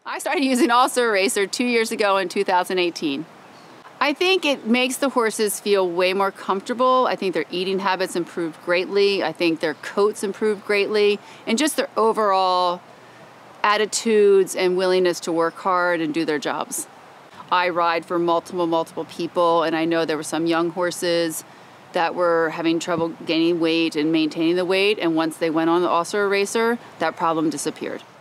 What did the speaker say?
I started using Ulceraser 2 years ago in 2018. I think it makes the horses feel way more comfortable. I think their eating habits improved greatly. I think their coats improved greatly, and just their overall attitudes and willingness to work hard and do their jobs. I ride for multiple people, and I know there were some young horses that were having trouble gaining weight and maintaining the weight, and once they went on the Ulceraser, that problem disappeared.